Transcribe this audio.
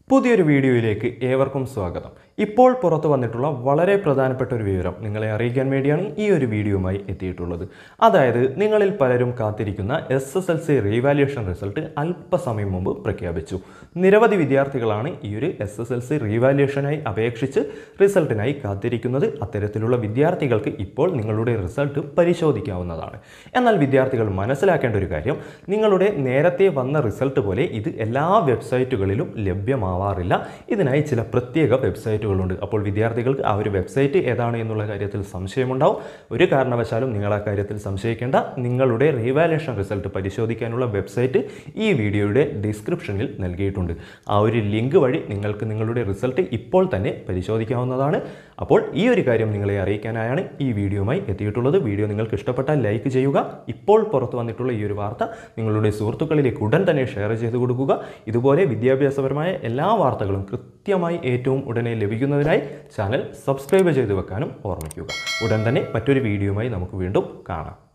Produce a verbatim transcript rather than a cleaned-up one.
പുതിയൊരു വീഡിയോയിലേക്ക് ഏവർക്കും സ്വാഗതം. ഇപ്പോൾ പുറത്തു വന്നിട്ടുള്ള വളരെ പ്രധാനപ്പെട്ട ഒരു വിവരം നിങ്ങളെ അറിയിക്കാൻ വേണ്ടിയാണ് ഈ ഒരു വീഡിയോയുമായി എത്തിയിട്ടുള്ളത്. അതായത് നിങ്ങളിൽ പലരും കാത്തിരിക്കുന്ന S S L C revaluation result അല്പസമയം മുമ്പ് പ്രഖ്യാപിച്ചു. നിരവധി വിദ്യാർത്ഥികളാണ് ഈ ഒരു എസ് എസ് എൽ സി റീവാലുവേഷനായി അപേക്ഷിച്ച് റിസൾട്ടിനായി കാത്തിരിക്കുന്നത്. അത്തരത്തിലുള്ള വിദ്യാർത്ഥികൾക്ക് ഇപ്പോൾ നിങ്ങളുടെ റിസൾട്ട് പരിശോധിക്കാവുന്നതാണ്. എന്നാൽ വിദ്യാർത്ഥികൾ മനസ്സിലാക്കേണ്ട ഒരു കാര്യം, നിങ്ങളുടെ നേരത്തെ വന്ന റിസൾട്ട് പോലെ ഇത് എല്ലാ വെബ്സൈറ്റുകളിലും ലഭ്യമാവാറില്ല. ഇതിനായി ചില പ്രത്യേക വെബ്സൈറ്റുകളുണ്ട്. അപ്പോൾ വിദ്യാർത്ഥികൾക്ക് ആ ഒരു വെബ്സൈറ്റ് ഏതാണ് എന്നുള്ള കാര്യത്തിൽ സംശയമുണ്ടാവും. ഒരു കാരണവശാലും നിങ്ങൾ ആ കാര്യത്തിൽ സംശയിക്കേണ്ട. നിങ്ങളുടെ റീവാലുവേഷൻ റിസൾട്ട് പരിശോധിക്കാനുള്ള വെബ്സൈറ്റ് ഈ വീഡിയോയുടെ ഡിസ്ക്രിപ്ഷനിൽ നൽകിയിട്ടുണ്ട്. ആ ഒരു ലിങ്ക് വഴി നിങ്ങൾക്ക് നിങ്ങളുടെ റിസൾട്ട് ഇപ്പോൾ തന്നെ പരിശോധിക്കാവുന്നതാണ്. അപ്പോൾ ഈ ഒരു കാര്യം നിങ്ങളെ അറിയിക്കാനായാണ് ഈ വീഡിയോയുമായി എത്തിയിട്ടുള്ളത്. വീഡിയോ നിങ്ങൾക്ക് ഇഷ്ടപ്പെട്ടാൽ ലൈക്ക് ചെയ്യുക. ഇപ്പോൾ പുറത്തു വന്നിട്ടുള്ള ഈ ഒരു വാർത്ത നിങ്ങളുടെ സുഹൃത്തുക്കളിലേക്ക് ഉടൻ തന്നെ ഷെയർ ചെയ്ത് കൊടുക്കുക. ഇതുപോലെ വിദ്യാഭ്യാസപരമായ എല്ലാ വാർത്തകളും കൃത്യമായി ഏറ്റവും ഉടനെ ലഭിക്കുന്നതിനായി ചാനൽ സബ്സ്ക്രൈബ് ചെയ്ത് വെക്കാനും ഓർമ്മിക്കുക. ഉടൻ തന്നെ മറ്റൊരു വീഡിയോയുമായി നമുക്ക് വീണ്ടും കാണാം.